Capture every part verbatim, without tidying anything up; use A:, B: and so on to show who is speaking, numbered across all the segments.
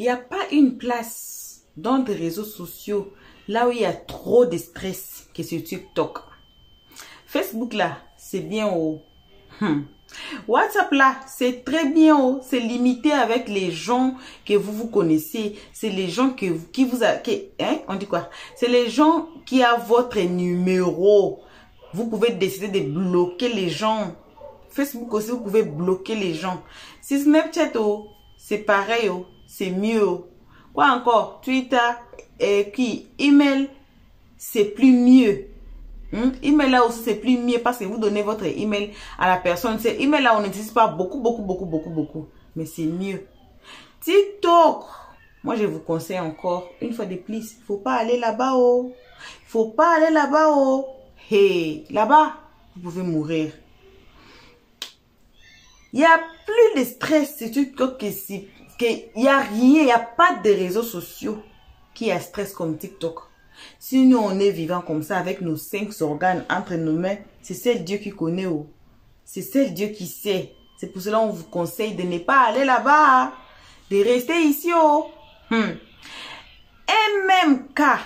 A: n'y a pas une place dans des réseaux sociaux là où il y a trop de stress que sur TikTok. Facebook là, c'est bien haut. Hmm. WhatsApp là, c'est très bien haut. C'est limité avec les gens que vous vous connaissez. C'est les gens que, qui vous a... Qui, hein, on dit quoi? C'est les gens qui ont votre numéro. Vous pouvez décider de bloquer les gens. Facebook aussi, vous pouvez bloquer les gens. Si Snapchat, oh, c'est pareil, oh, c'est mieux. Oh. Quoi encore? Twitter, et qui? Email, c'est plus mieux. Hmm? Email là aussi, c'est plus mieux parce que vous donnez votre email à la personne. C'est email là, on n'utilise pas beaucoup, beaucoup, beaucoup, beaucoup, beaucoup. Mais c'est mieux. TikTok, moi, je vous conseille encore, une fois de plus, il ne faut pas aller là-bas, oh. Il ne faut pas aller là-bas, oh. Hey, là-bas, vous pouvez mourir. Il n'y a plus de stress sur TikTok que si, il n'y a rien, il n'y a pas de réseaux sociaux qui a stress comme TikTok. Si nous, on est vivant comme ça, avec nos cinq organes entre nos mains, c'est seul Dieu qui connaît, oh. C'est seul Dieu qui sait. C'est pour cela qu'on vous conseille de ne pas aller là-bas, de rester ici, oh. Hmm. Et même cas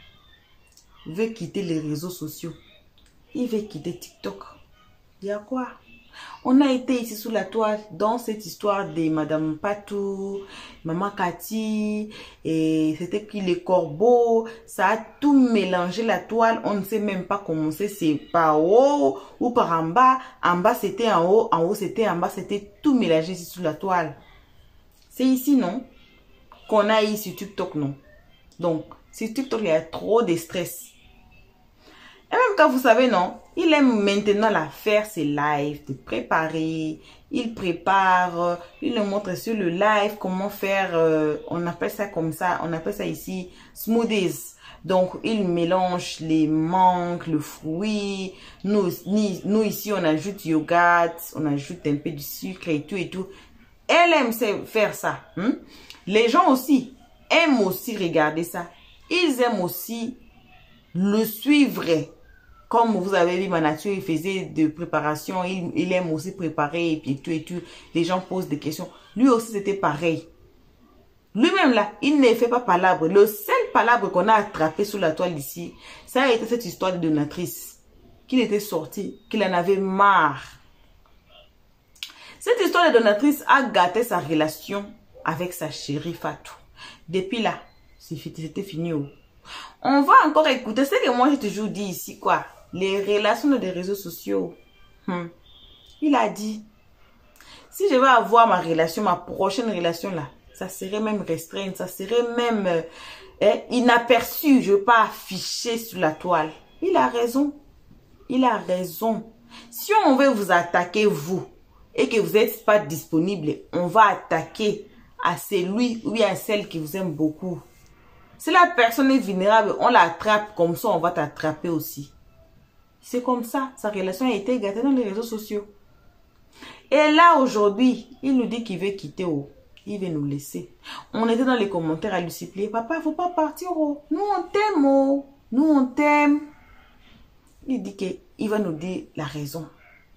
A: veut quitter les réseaux sociaux. Il veut quitter TikTok. Il y a quoi? On a été ici sous la toile dans cette histoire de Madame Patou, Maman Cathy, et c'était pris les corbeaux. Ça a tout mélangé la toile. On ne sait même pas comment c'est. C'est par haut ou par en bas. En bas c'était en haut, en haut c'était en bas. C'était tout mélangé ici sous la toile. C'est ici, non? Qu'on a ici sur TikTok, non? Donc, sur TikTok, il y a trop de stress. Et même quand vous savez, non, il aime maintenant la faire ses lives, de préparer, il prépare, il nous montre sur le live comment faire, euh, on appelle ça comme ça, on appelle ça ici smoothies. Donc, il mélange les mangues, le fruit, nous, ni, nous ici on ajoute yogourt, on ajoute un peu de sucre et tout et tout. Elle aime faire ça. Hein? Les gens aussi aiment aussi regarder ça. Ils aiment aussi le suivre. Comme vous avez vu, ma nature, il faisait de préparation. Il, il aime aussi préparer et puis tout et tout. Les gens posent des questions. Lui aussi, c'était pareil. Lui-même là, il ne fait pas palabre. Le seul palabre qu'on a attrapé sous la toile ici, ça a été cette histoire de donatrice. Qu'il était sorti, qu'il en avait marre. Cette histoire de donatrice a gâté sa relation avec sa chérie Fatou. Depuis là, c'était fini. Oh. On va encore écouter ce que moi j'ai toujours dit ici, quoi. Les relations des réseaux sociaux. Hmm. Il a dit, si je vais avoir ma relation, ma prochaine relation là, ça serait même restreinte, ça serait même euh, eh, inaperçu. Je ne veux pas afficher sur la toile. Il a raison. Il a raison. Si on veut vous attaquer, vous, et que vous n'êtes pas disponible, on va attaquer à celui ou à celle qui vous aime beaucoup. Si la personne est vulnérable, on l'attrape comme ça, on va t'attraper aussi. C'est comme ça, sa relation a été gâtée dans les réseaux sociaux. Et là, aujourd'hui, il nous dit qu'il veut quitter. Oh. Il veut nous laisser. On était dans les commentaires à lui supplier, papa, il ne faut pas partir. Oh. Nous, on t'aime. Oh. Nous, on t'aime. Il dit qu'il va nous dire la raison.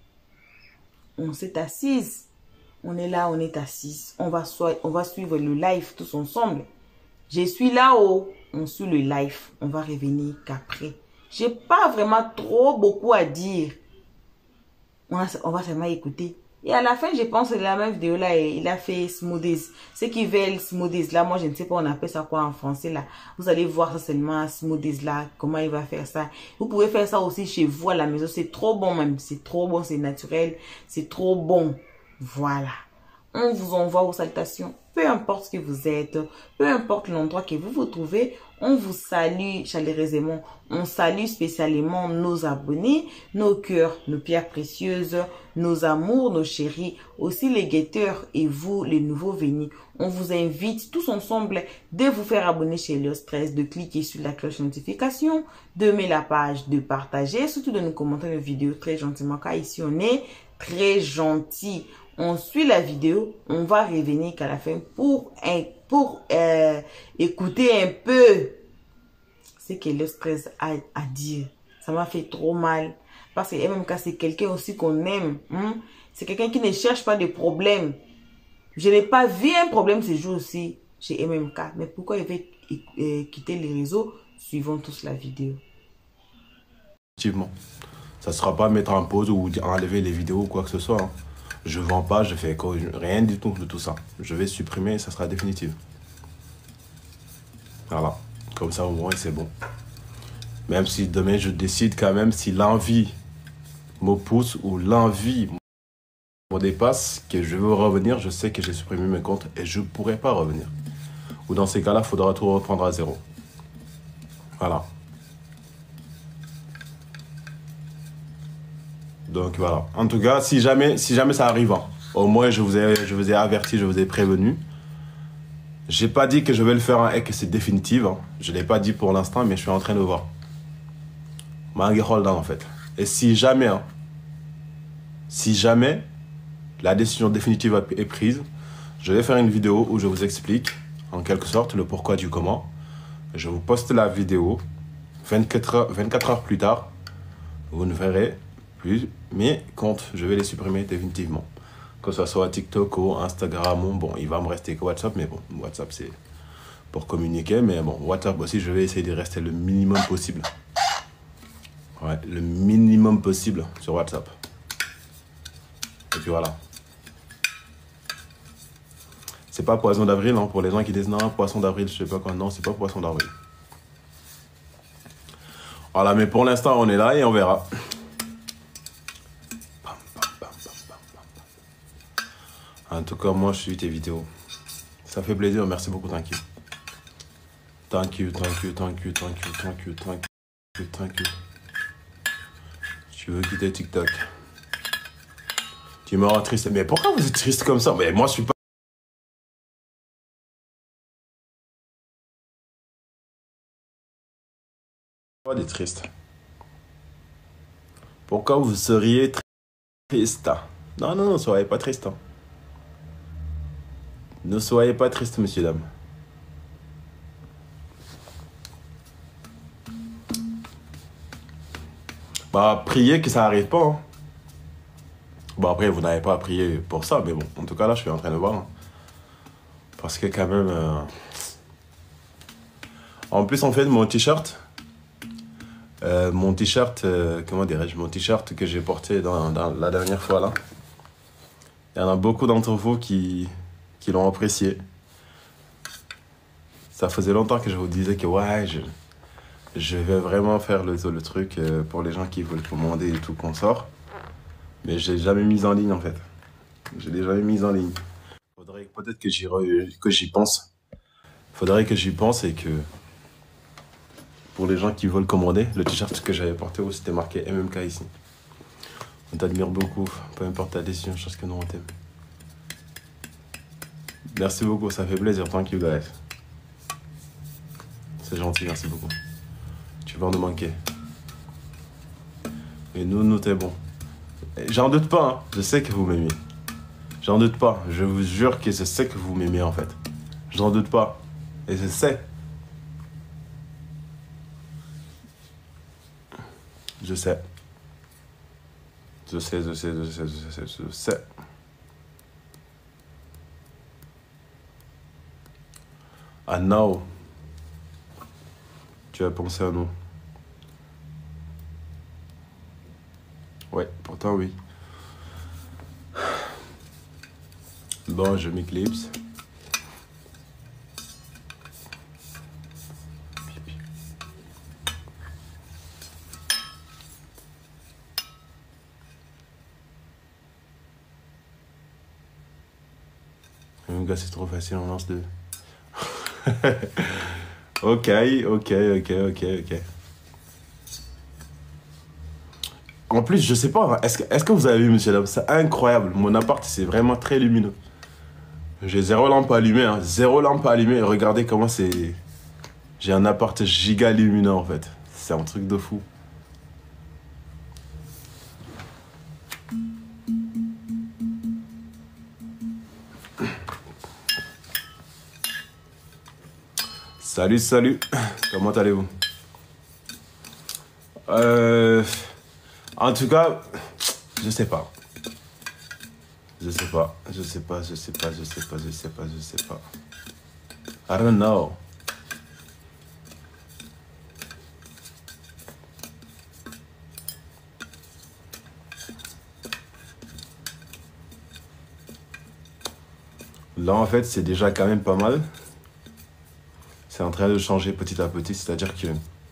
A: On s'est assise. On est là, on est assise. On va, so on va suivre le live tous ensemble. Je suis là-haut. On suit le live. On va revenir qu'après. Je n'ai pas vraiment trop beaucoup à dire. On, a, on va seulement écouter. Et à la fin, je pense que la même vidéo là, il a fait smoothies. Ceux qui veulent smoothies là, moi je ne sais pas, on appelle ça quoi en français là. Vous allez voir ça seulement smoothies là, comment il va faire ça. Vous pouvez faire ça aussi chez vous à la maison. C'est trop bon même. C'est trop bon, c'est naturel. C'est trop bon. Voilà. On vous envoie vos salutations. Peu importe ce que vous êtes, peu importe l'endroit que vous vous trouvez, on vous salue chaleureusement. On salue spécialement nos abonnés, nos cœurs, nos pierres précieuses, nos amours, nos chéris, aussi les guetteurs et vous, les nouveaux venus. On vous invite tous ensemble de vous faire abonner chez Léo Stress, de cliquer sur la cloche de notification, d'aimer la page, de partager, surtout de nous commenter nos vidéos très gentiment, car ici on est très gentil. On suit la vidéo, on va revenir qu'à la fin pour, pour euh, écouter un peu ce que le stress a à dire. Ça m'a fait trop mal. Parce que même quand c'est quelqu'un aussi qu'on aime, hein, c'est quelqu'un qui ne cherche pas de problème. Je n'ai pas vu un problème ce jour-ci. chez M M K. Mais pourquoi il veut euh, quitter les réseaux? Suivons tous la vidéo.
B: Effectivement. Ça ne sera pas mettre en pause ou enlever les vidéos ou quoi que ce soit. Hein. Je vends pas, je fais rien du tout de tout ça. Je vais supprimer et ça sera définitif. Voilà. Comme ça au moins c'est bon. Même si demain je décide quand même, si l'envie me pousse ou l'envie me dépasse, que je veux revenir, je sais que j'ai supprimé mes comptes et je ne pourrai pas revenir. Ou dans ces cas-là, il faudra tout reprendre à zéro. Voilà. Donc voilà. En tout cas, si jamais, si jamais ça arrive, hein, au moins je vous ai, je vous ai averti, je vous ai prévenu. J'ai pas dit que je vais le faire hein, et que c'est définitif. Hein. Je l'ai pas dit pour l'instant, mais je suis en train de voir. Mangue Holdan en fait. Et si jamais, hein, si jamais la décision définitive est prise, je vais faire une vidéo où je vous explique en quelque sorte le pourquoi du comment. Je vous poste la vidéo vingt-quatre heures, vingt-quatre heures plus tard. Vous ne verrez plus mes comptes. Je vais les supprimer définitivement. Que ce soit TikTok ou Instagram. Bon, il va me rester que WhatsApp. Mais bon, WhatsApp c'est pour communiquer. Mais bon, WhatsApp aussi, je vais essayer de rester le minimum possible. Ouais, le minimum possible sur WhatsApp. Et puis voilà. C'est pas poisson d'avril, hein, pour les gens qui disent non, poisson d'avril, je sais pas quoi. Non, c'est pas poisson d'avril. Voilà, mais pour l'instant, on est là et on verra. En tout cas, moi, je suis tes vidéos. Ça fait plaisir, merci beaucoup, thank you. Thank you, thank you, thank you, thank you, thank you, thank you, thank you. Tu veux quitter TikTok. Tu me rends triste. Mais pourquoi vous êtes triste comme ça? Mais moi, je suis pas... Pourquoi vous êtes triste? Pourquoi vous seriez triste? Non, non, non, ne soyez pas triste. Hein. Ne soyez pas triste, messieurs, dames. Bah, priez que ça n'arrive pas. Hein. Bon, après, vous n'avez pas à prier pour ça, mais bon, en tout cas, là, je suis en train de voir. Hein. Parce que quand même... Euh... En plus, en fait, mon t-shirt... Euh, mon t-shirt, euh, comment dirais-je, mon t-shirt que j'ai porté dans, dans la dernière fois, là. Il y en a beaucoup d'entre vous qui, qui l'ont apprécié. Ça faisait longtemps que je vous disais que, ouais, je... Je vais vraiment faire le, le truc pour les gens qui veulent commander et tout qu'on sort. Mais je l'ai jamais mis en ligne en fait. Je l'ai jamais mis en ligne. Faudrait peut-être que j'y que j'y pense. Faudrait que j'y pense et que pour les gens qui veulent commander, le t-shirt que j'avais porté où c'était marqué M M K ici. On t'admire beaucoup, peu importe ta décision, je pense que nous on t'aime. Merci beaucoup, ça fait plaisir. Thank you guys. C'est gentil, merci beaucoup. Tu vas nous manquer. Mais nous, nous t'aimons. J'en doute pas, hein. Je sais que vous m'aimez. J'en doute pas. Je vous jure que je sais que vous m'aimez en fait. J'en doute pas. Et je sais. Je sais. Je sais, je sais, je sais, je sais, je sais. Ah non. Tu as pensé à nous. Ouais, pourtant oui. Bon, je m'éclipse. Mon gars, c'est trop facile, on lance deux. Ok, ok, ok, ok, ok. En plus, je sais pas, est-ce que, est-ce que vous avez vu, monsieur, c'est incroyable. Mon appart, c'est vraiment très lumineux. J'ai zéro lampe allumée, hein. Zéro lampe allumée. Regardez comment c'est... J'ai un appart giga lumineux, en fait. C'est un truc de fou. Salut, salut. Comment allez-vous? Euh... En tout cas, je sais pas. Je sais pas, je sais pas, je sais pas, je sais pas, je sais pas, je sais pas. I don't know. Là, en fait, c'est déjà quand même pas mal. C'est en train de changer petit à petit, c'est-à-dire que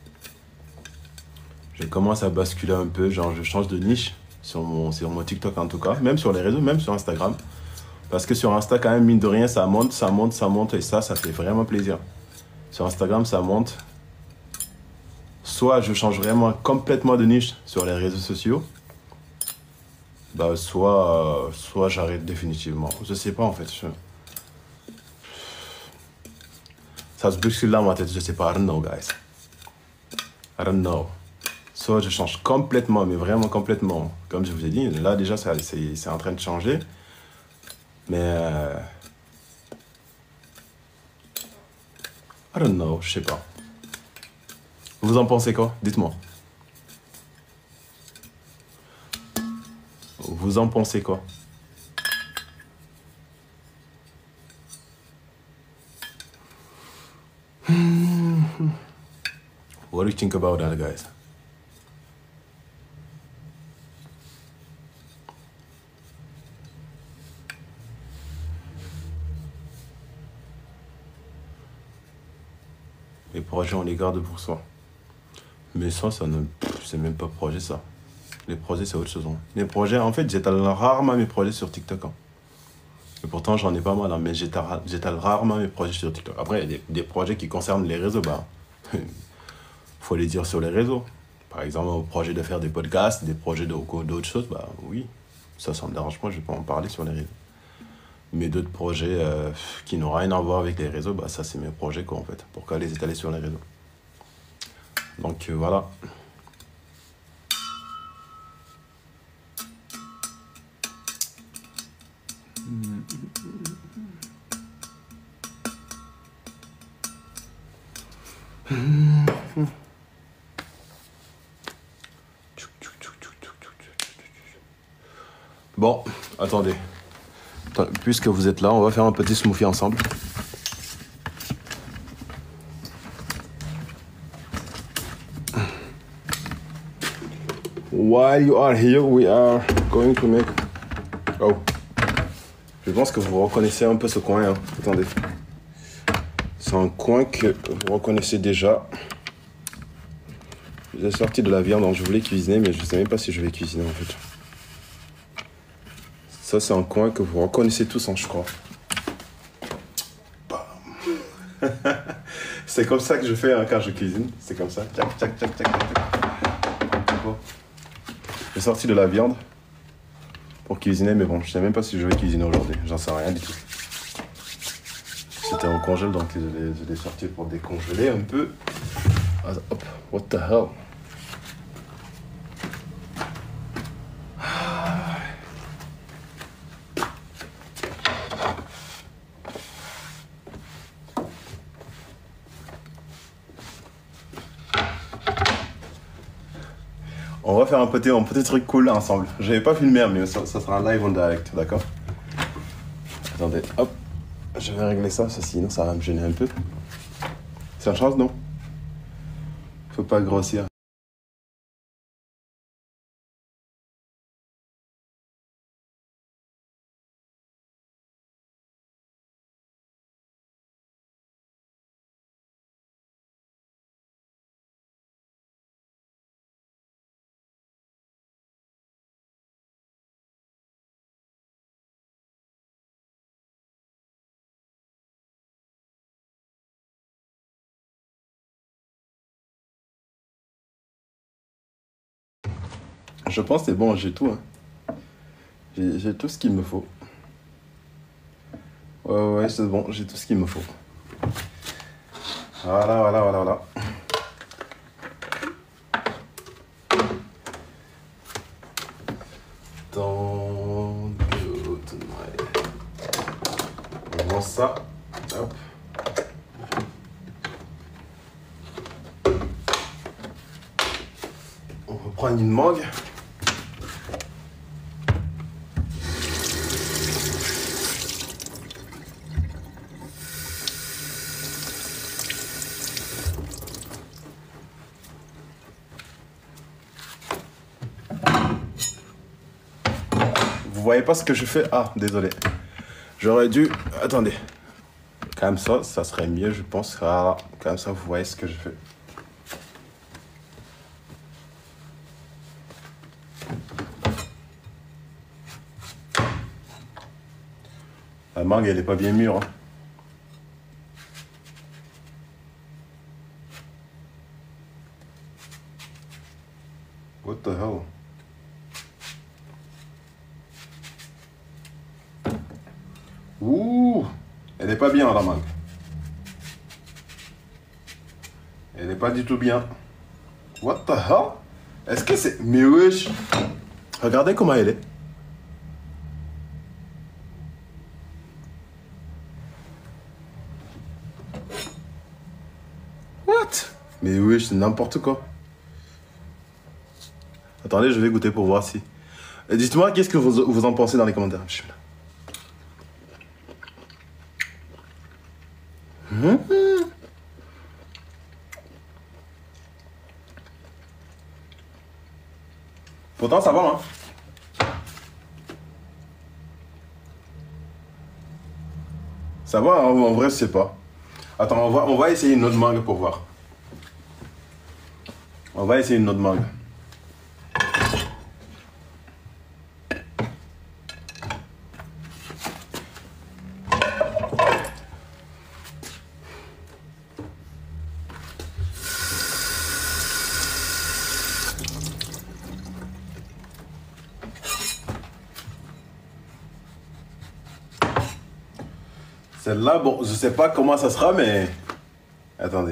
B: je commence à basculer un peu, genre je change de niche sur mon, sur mon TikTok en tout cas, même sur les réseaux, même sur Instagram. Parce que sur Insta, quand même, mine de rien, ça monte, ça monte, ça monte, et ça, ça fait vraiment plaisir. Sur Instagram, ça monte. Soit je change vraiment complètement de niche sur les réseaux sociaux, bah, soit, euh, soit j'arrête définitivement. Je sais pas en fait. Je... Ça se bouscule dans ma tête, je sais pas. I don't know, guys. I don't know. Soit je change complètement, mais vraiment complètement. Comme je vous ai dit, là déjà, c'est en train de changer. Mais... Euh... I don't know, je sais pas. Vous en pensez quoi? Dites-moi. Vous en pensez quoi? What do you think about that, guys? Les projets, on les garde pour soi. Mais ça, ça ne... c'est même pas projet, ça. Les projets, c'est autre chose. Hein. Les projets, en fait, j'étale rarement mes projets sur TikTok. Hein. Et pourtant, j'en ai pas mal, hein, mais j'étale rarement mes projets sur TikTok. Après, il y a des, des projets qui concernent les réseaux, bah... faut les dire sur les réseaux. Par exemple, au projet de faire des podcasts, des projets d'autres choses, bah oui, ça, ça me dérange pas, je peux en parler sur les réseaux. Mais d'autres projets euh, qui n'ont rien à voir avec les réseaux, bah ça, c'est mes projets, quoi, en fait. Pourquoi les étaler sur les réseaux? Donc, euh, voilà. Bon, attendez. Puisque vous êtes là, on va faire un petit smoothie ensemble. While you are here, we are going to make... Oh. Je pense que vous reconnaissez un peu ce coin. Hein. Attendez. C'est un coin que vous reconnaissez déjà. J'ai sorti de la viande, donc je voulais cuisiner, mais je ne sais même pas si je vais cuisiner en fait. Ça, c'est un coin que vous reconnaissez tous, hein, je crois. C'est comme ça que je fais hein, quand je cuisine. C'est comme ça. Tchac, tchac, tchac, tchac, tchac. J'ai sorti de la viande pour cuisiner, mais bon, je ne sais même pas si je vais cuisiner aujourd'hui. J'en sais rien du tout. C'était en congèle, donc je l'ai sorti pour décongeler un peu. Ah, hop, what the hell? On va faire un petit, un petit truc cool ensemble. Je n'avais pas filmé, mais ça, ça sera un live en direct, d'accord? Attendez, hop. Je vais régler ça, ça, sinon ça va me gêner un peu. C'est une chance, non? Faut pas grossir. Je pense que c'est bon, j'ai tout. Hein. J'ai tout ce qu'il me faut. Ouais, ouais, c'est bon, j'ai tout ce qu'il me faut. Voilà, voilà, voilà, voilà. Dans le tonight. On lance ça. Hop. On va prendre une mangue. voyez pas ce que je fais? Ah, désolé. J'aurais dû... Attendez. Comme ça, ça serait mieux, je pense. Voilà. Comme ça, vous voyez ce que je fais. La mangue, elle est pas bien mûre. Hein. What the hell? Ouh! Elle est pas bien, la mangue. Elle est pas du tout bien. What the hell? Est-ce que c'est... Mais wesh! Regardez comment elle est. What? Mais wesh, c'est n'importe quoi. Attendez, je vais goûter pour voir si... Dites-moi, qu'est-ce que vous, vous en pensez dans les commentaires. Je suis là. Mmh. Pourtant, ça va, hein. Ça va, hein, en vrai, je sais pas. Attends, on va, on va essayer une autre mangue pour voir. On va essayer une autre mangue. Celle-là, bon, je sais pas comment ça sera, mais... Attendez.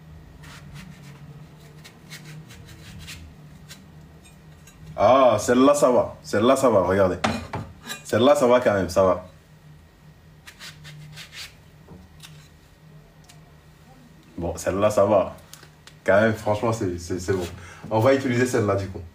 B: Ah, celle-là, ça va. Celle-là, ça va, regardez. Celle-là, ça va quand même, ça va. Bon, celle-là, ça va. Quand même, franchement, c'est bon. On va utiliser celle-là, du coup.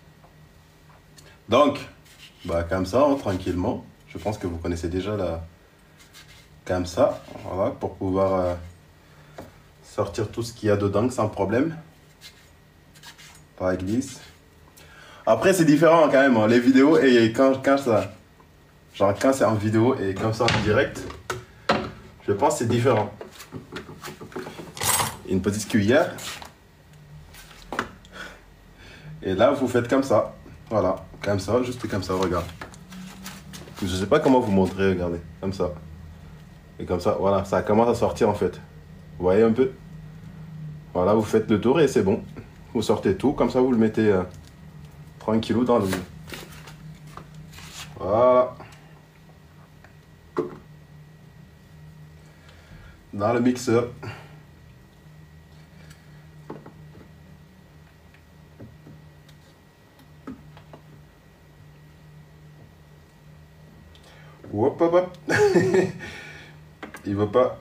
B: Donc, bah, comme ça, hein, tranquillement. Je pense que vous connaissez déjà la... Comme ça, voilà, pour pouvoir euh, sortir tout ce qu'il y a dedans sans problème. Par glisse. Après, c'est différent quand même, hein, les vidéos et quand, quand ça... Genre, quand c'est en vidéo et comme ça en direct, je pense que c'est différent. Une petite cuillère. Et là, vous faites comme ça. Voilà, comme ça, juste comme ça, regarde. Je sais pas comment vous montrer, regardez, comme ça. Et comme ça, voilà, ça commence à sortir en fait. Vous voyez un peu? Voilà, vous faites le tour et c'est bon. Vous sortez tout, comme ça vous le mettez euh, tranquillou dans le... Voilà. Dans le mixeur. Hop, hop, hop. Il veut pas.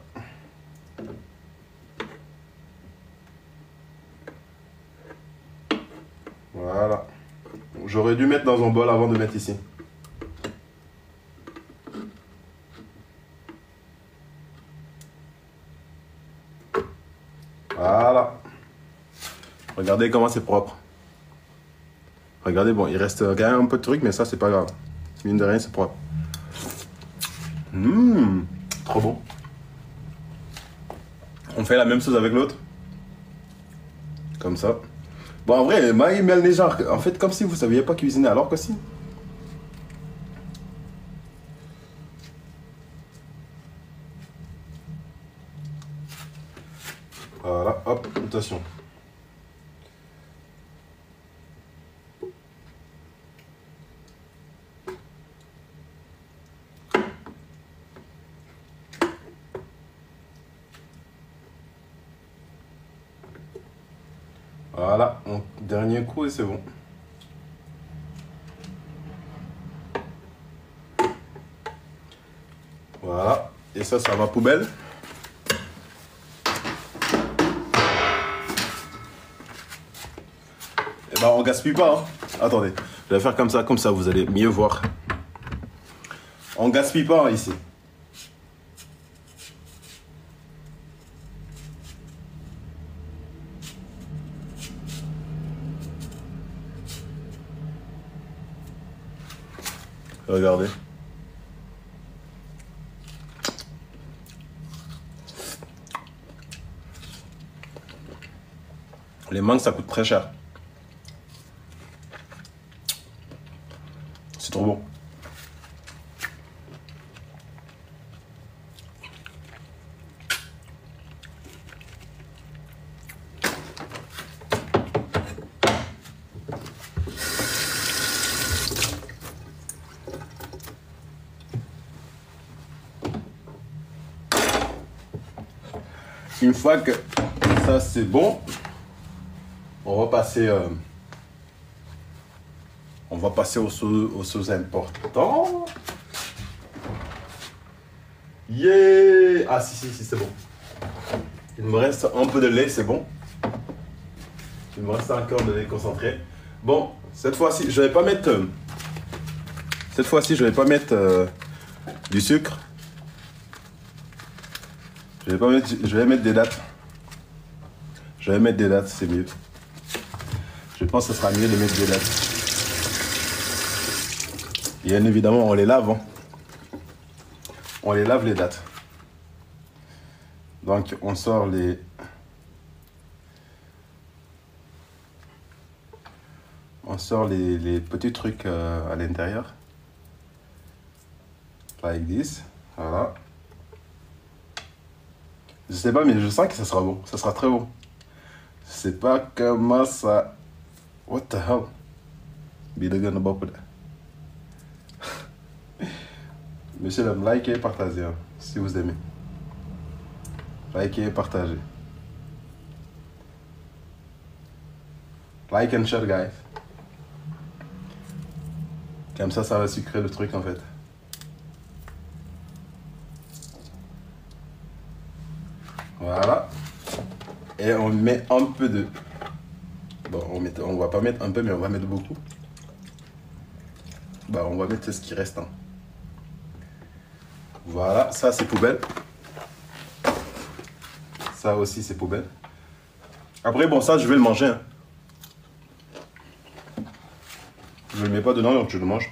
B: Voilà. J'aurais dû mettre dans un bol avant de mettre ici. Voilà. Regardez comment c'est propre. Regardez, bon, il reste quand même un peu de truc, mais ça, c'est pas grave. Mine de rien, c'est propre. Mmh, trop bon. On fait la même chose avec l'autre. Comme ça. Bon, en vrai, Maï Melné, genre, en fait, comme si vous saviez pas cuisiner, alors que si. Voilà, hop, attention. Voilà, mon dernier coup et c'est bon. Voilà, et ça, ça va poubelle. Et ben, on gaspille pas, hein. Attendez, je vais faire comme ça, comme ça, vous allez mieux voir. On gaspille pas hein, ici. Regardez. Les mangues, ça coûte très cher. C'est trop bon. Une fois que ça c'est bon, on va passer, euh, on va passer aux choses, aux choses importantes. Yeah! Ah si si si c'est bon. Il me reste un peu de lait, c'est bon. Il me reste encore de lait concentré. Bon, cette fois-ci, je vais pas mettre. Euh, cette fois-ci, je vais pas mettre euh, du sucre. Je vais pas mettre, je vais mettre des dattes. Je vais mettre des dattes, c'est mieux. Je pense que ce sera mieux de mettre des dattes. Bien évidemment, on les lave. Hein. On les lave les dattes. Donc, on sort les... On sort les, les petits trucs euh, à l'intérieur. Like this. Voilà. Je sais pas, mais je sens que ça sera bon. Ça sera très bon. Je sais pas comment ça... What the hell? Bidagana bopda. Monsieur l'homme, likez et partagez hein, si vous aimez. Likez et partagez. Like and share, guys. Comme ça, ça va sucrer le truc en fait. Voilà. Et on met un peu de... Bon, on, met... on va pas mettre un peu, mais on va mettre beaucoup. Bah, on va mettre ce qui reste. Hein. Voilà, ça c'est poubelle. Ça aussi c'est poubelle. Après, bon, ça je vais le manger. Hein. Je le mets pas dedans, donc je le mange.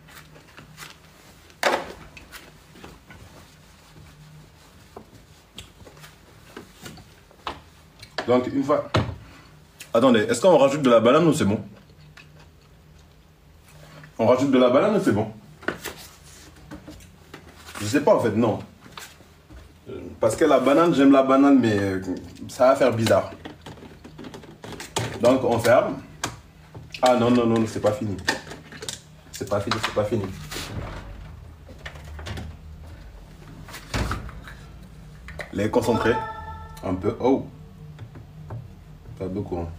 B: Donc, une fois... Attendez, est-ce qu'on rajoute de la banane ou c'est bon? On rajoute de la banane ou c'est bon? Je sais pas en fait, non. Parce que la banane, j'aime la banane, mais ça va faire bizarre. Donc, on ferme. Ah non, non, non, c'est pas fini. C'est pas fini, c'est pas fini. Les concentrés. Un peu. Oh! Pas beaucoup. Hein.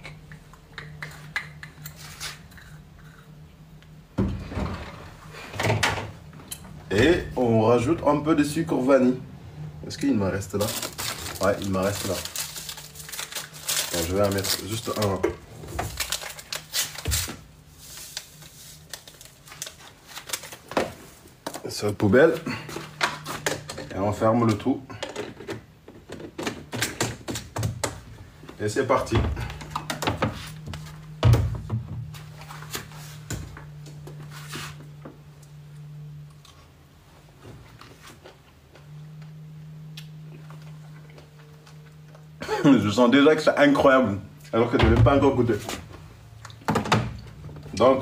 B: Et on rajoute un peu de sucre vanille. Est-ce qu'il me reste là? Ouais, il me reste là. Bon, je vais en mettre juste un. Sur la poubelle. Et on ferme le tout. Et c'est parti. Je sens déjà que c'est incroyable, alors que je ne l'ai pas encore goûté. Donc,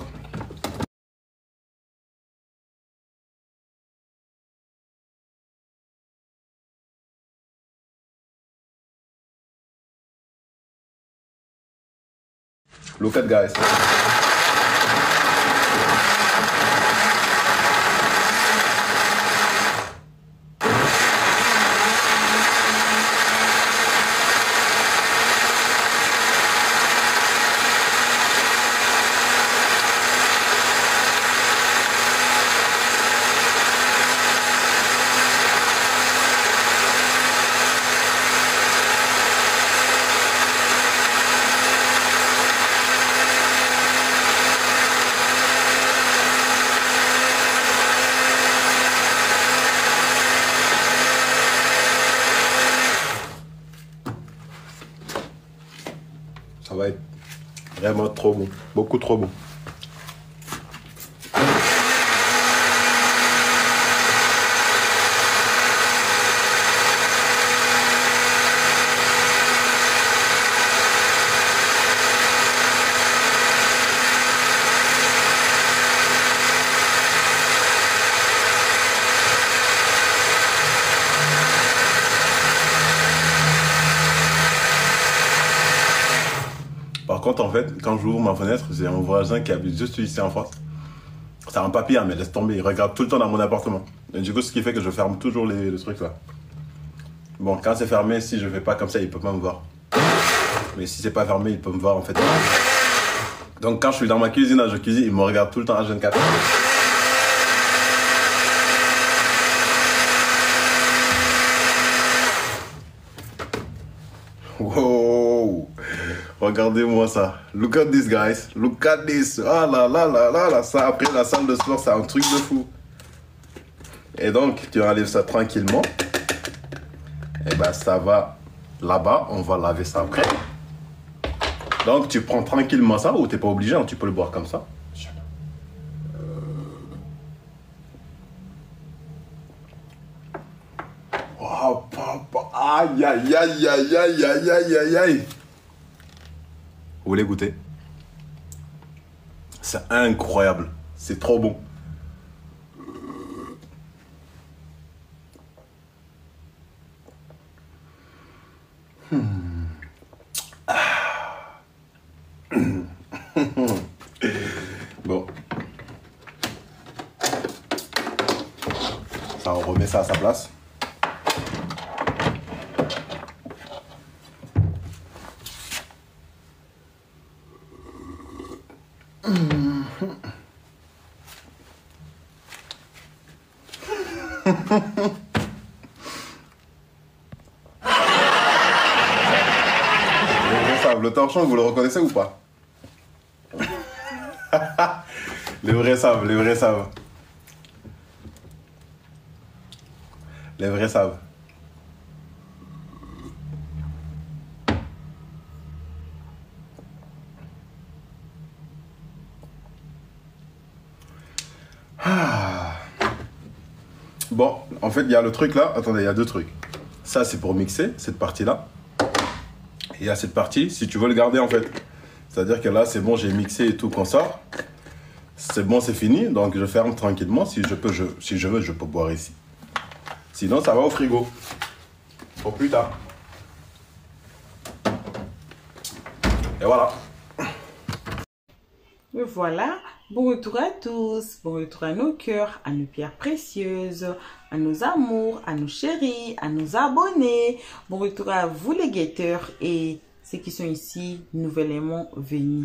B: look at guys. Ça va être vraiment trop bon, beaucoup trop bon. contre, en fait, quand j'ouvre ma fenêtre, j'ai un voisin qui habite juste ici en face. C'est un papier, mais laisse tomber. Il regarde tout le temps dans mon appartement. Et du coup, ce qui fait que je ferme toujours les, les trucs là. Bon, quand c'est fermé, si je fais pas comme ça, il peut pas me voir. Mais si c'est pas fermé, il peut me voir en fait. Donc quand je suis dans ma cuisine, je cuisine, il me regarde tout le temps à vingt-quatre. Wow! Regardez-moi ça. Look at this, guys. Look at this. Ah là là là là là. Ça, après la salle de sport, c'est un truc de fou. Et donc, tu enlèves ça tranquillement. Et ben, ça va là-bas. On va laver ça après. Donc, tu prends tranquillement ça ou t'es pas obligé. Hein, tu peux le boire comme ça. Oh, papa. Aïe, aïe, aïe, aïe, aïe, aïe, aïe, aïe, aïe. Vous voulez goûter? C'est incroyable. C'est trop bon. Hmm. Ah. Bon. Ça, on remet ça à sa place. Le torchon, vous le reconnaissez ou pas? Les vrais savent, les vrais savent. Les vrais savent. Ah. Bon, en fait, il y a le truc là. Attendez, il y a deux trucs. Ça, c'est pour mixer, cette partie-là. Et à cette partie, si tu veux le garder en fait. C'est-à-dire que là, c'est bon, j'ai mixé et tout qu'on sort. C'est bon, c'est fini. Donc, je ferme tranquillement. Si je peux, je, si je veux, je peux boire ici. Sinon, ça va au frigo. Pour plus tard. Et voilà.
A: Et voilà. Bon retour à tous. Bon retour à nos cœurs, à nos pierres précieuses, à nos amours, à nos chéris, à nos abonnés. Bon retour à vous les guetteurs et ceux qui sont ici nouvellement venus.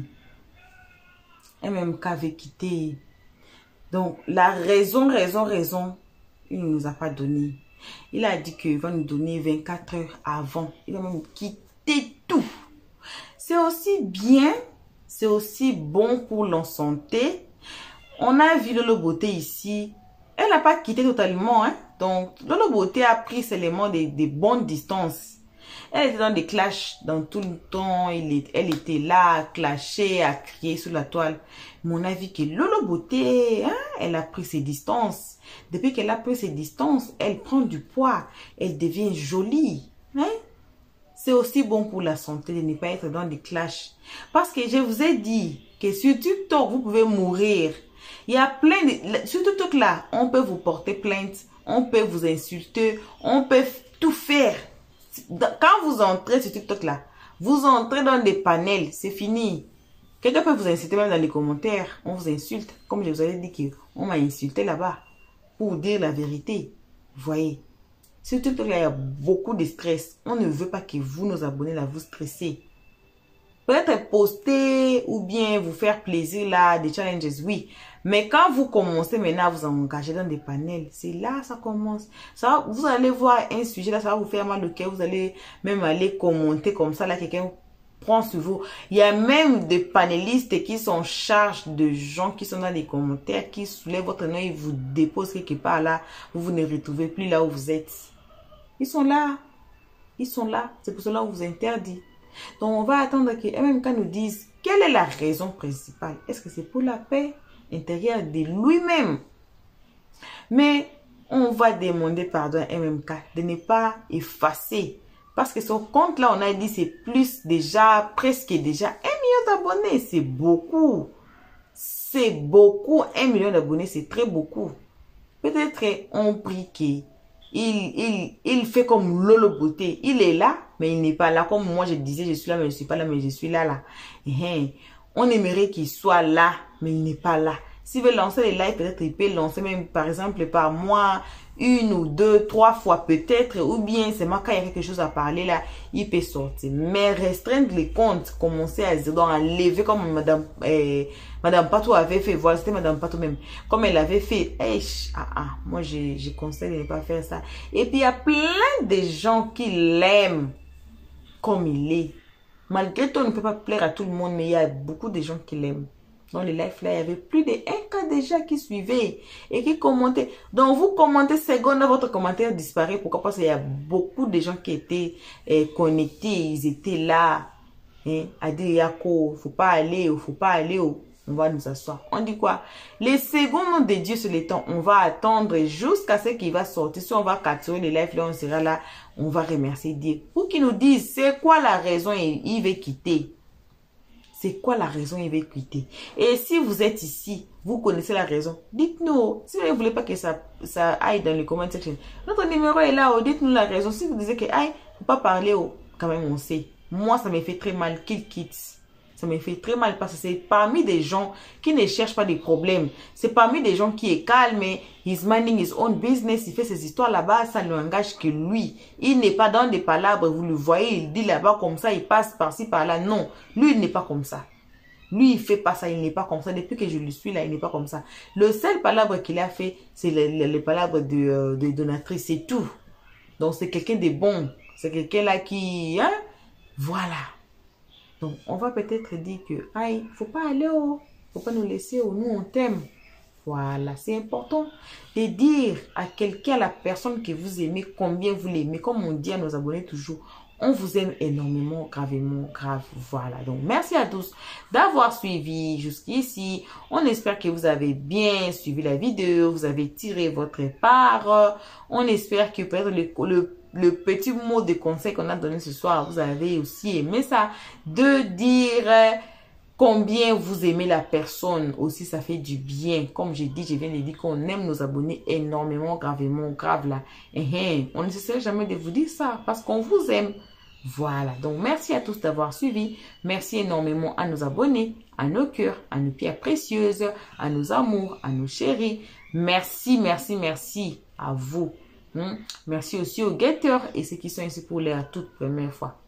A: M M K avait quitté. Donc, la raison, raison, raison, il ne nous a pas donné. Il a dit qu'il va nous donner vingt-quatre heures avant. Il va même quitter tout. C'est aussi bien, c'est aussi bon pour la santé. On a vu Lolo Beauté ici. Elle n'a pas quitté totalement. Hein? Donc, Lolo Beauté a pris seulement des, des bonnes distances. Elle était dans des clashs dans tout le temps. Elle, est, elle était là à clasher, à crier sur la toile. Mais on a vu que Lolo Beauté, hein, elle a pris ses distances. Depuis qu'elle a pris ses distances, elle prend du poids. Elle devient jolie. Hein? C'est aussi bon pour la santé de ne pas être dans des clashs. Parce que je vous ai dit que sur TikTok, vous pouvez mourir. Il y a plein de... Sur TikTok là, on peut vous porter plainte. On peut vous insulter. On peut tout faire. Quand vous entrez sur TikTok là, vous entrez dans des panels, c'est fini. Quelqu'un peut vous insulter même dans les commentaires. On vous insulte. Comme je vous avais dit qu'on m'a insulté là-bas. Pour dire la vérité. Vous voyez. Sur TikTok là, il y a beaucoup de stress. On ne veut pas que vous, nos abonnés là, vous stressez. Peut-être poster ou bien vous faire plaisir là, des challenges, oui. Mais quand vous commencez maintenant à vous engager dans des panels, c'est là ça commence. Ça, vous allez voir un sujet là, ça va vous faire mal au cœur. Vous allez même aller commenter comme ça, là, quelqu'un prend sur vous. Il y a même des panélistes qui sont en charge de gens qui sont dans les commentaires, qui soulèvent votre nom et vous déposent quelque part là. Vous vous ne retrouvez plus là où vous êtes. Ils sont là. Ils sont là. C'est pour cela qu'on vous interdit. Donc, on va attendre que M M K nous dise quelle est la raison principale. Est-ce que c'est pour la paix intérieure de lui-même? Mais on va demander pardon à M M K de ne pas effacer. Parce que son compte là, on a dit c'est plus déjà, presque déjà un million d'abonnés. C'est beaucoup. C'est beaucoup. Un million d'abonnés, c'est très beaucoup. Peut-être on prie que il, il, il fait comme Lolo Beauté. Il est là, mais il n'est pas là. Comme moi, je disais, je suis là, mais je ne suis pas là, mais je suis là, là. Et, on aimerait qu'il soit là, mais il n'est pas là. S'il veut lancer les lives, peut-être il peut lancer même, par exemple, par mois, une ou deux, trois fois peut-être, ou bien c'est moi quand il y a quelque chose à parler là, il peut sortir. Mais restreindre les comptes, commencer à dire, donc à lever comme Madame, eh, Madame Patou avait fait, voilà, c'était Madame Patou même, comme elle avait fait, eh, ah, ah, moi je, je conseille de ne pas faire ça. Et puis il y a plein de gens qui l'aiment comme il est. Malgré tout, on ne peut pas plaire à tout le monde, mais il y a beaucoup de gens qui l'aiment. Dans les lives là, il y avait plus de un cas déjà qui suivaient et qui commentaient. Donc, vous commentez seconde, votre commentaire disparaît. Pourquoi? Parce qu'il y a beaucoup de gens qui étaient eh, connectés. Ils étaient là. Hein, à dire, Yako, faut pas aller, faut pas aller. Oh. On va nous asseoir. On dit quoi? Les secondes de Dieu sur les temps, on va attendre jusqu'à ce qu'il va sortir. Si on va capturer les lives là, on sera là. On va remercier Dieu. Pour qu'il nous dise, c'est quoi la raison et il veut quitter. C'est quoi la raison il veut quitter? Et si vous êtes ici, vous connaissez la raison, dites-nous. Si vous ne voulez pas que ça, ça aille dans les comment section, notre numéro est là. Oh, dites-nous la raison. Si vous disiez que aïe, faut pas parler, oh, quand même on sait. Moi, ça me fait très mal qu'il quitte. Ça me fait très mal parce que c'est parmi des gens qui ne cherchent pas des problèmes. C'est parmi des gens qui est calme et he's minding his own business. Il fait ses histoires là-bas, ça ne l'engage que lui. Il n'est pas dans des palabres, vous le voyez, il dit là-bas comme ça, il passe par-ci, par-là. Non, lui, il n'est pas comme ça. Lui, il fait pas ça, il n'est pas comme ça. Depuis que je le suis là, il n'est pas comme ça. Le seul palabre qu'il a fait, c'est le, le, le palabre de, euh, de donatrice, c'est tout. Donc, c'est quelqu'un de bon. C'est quelqu'un là qui... Hein? Voilà. Donc, on va peut-être dire que, aïe, faut pas aller, oh, faut pas nous laisser, oh, nous, on t'aime. Voilà, c'est important de dire à quelqu'un, à la personne que vous aimez, combien vous l'aimez. Comme on dit à nos abonnés toujours, on vous aime énormément, gravement, grave. Voilà, donc merci à tous d'avoir suivi jusqu'ici. On espère que vous avez bien suivi la vidéo, vous avez tiré votre part. On espère que peut-être le, le Le petit mot de conseil qu'on a donné ce soir, vous avez aussi aimé ça, de dire combien vous aimez la personne. Aussi, ça fait du bien. Comme j'ai dit, je viens de dire qu'on aime nos abonnés énormément, gravement, grave là. Et, et, on ne cessera jamais de vous dire ça parce qu'on vous aime. Voilà. Donc, merci à tous d'avoir suivi. Merci énormément à nos abonnés, à nos cœurs, à nos pierres précieuses, à nos amours, à nos chéris. Merci, merci, merci à vous. Hmm. Merci aussi aux guetteurs et ceux qui sont ici pour la toute première fois.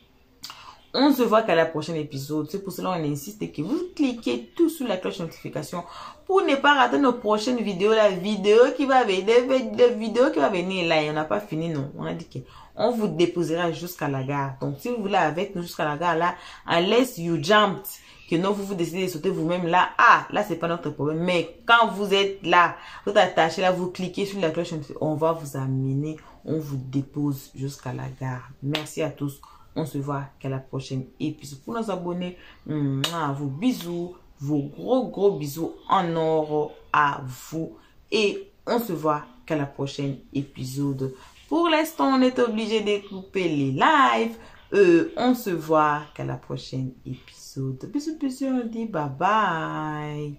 A: On se voit qu'à la prochaine épisode. C'est pour cela qu'on insiste que vous cliquez tout sur la cloche notification pour ne pas rater nos prochaines vidéos. La vidéo qui va venir, la vidéo qui va venir là, on n'a pas fini, non. On a dit que on vous déposera jusqu'à la gare. Donc, si vous voulez avec nous jusqu'à la gare là, unless you jumped, que non, vous vous décidez de sauter vous-même là, ah, là, c'est pas notre problème. Mais quand vous êtes là, vous êtes attaché là, vous cliquez sur la cloche, on va vous amener, on vous dépose jusqu'à la gare. Merci à tous. On se voit qu'à la prochaine épisode. Pour nos abonnés, vos bisous, vos gros, gros bisous en or à vous. Et on se voit qu'à la prochaine épisode. Pour l'instant, on est obligé de couper les lives. Euh, on se voit qu'à la prochaine épisode. Bisous, bisous, on dit bye bye.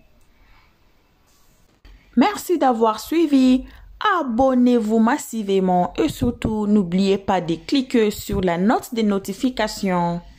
A: Merci d'avoir suivi. Abonnez-vous massivement et surtout n'oubliez pas de cliquer sur la note de notification.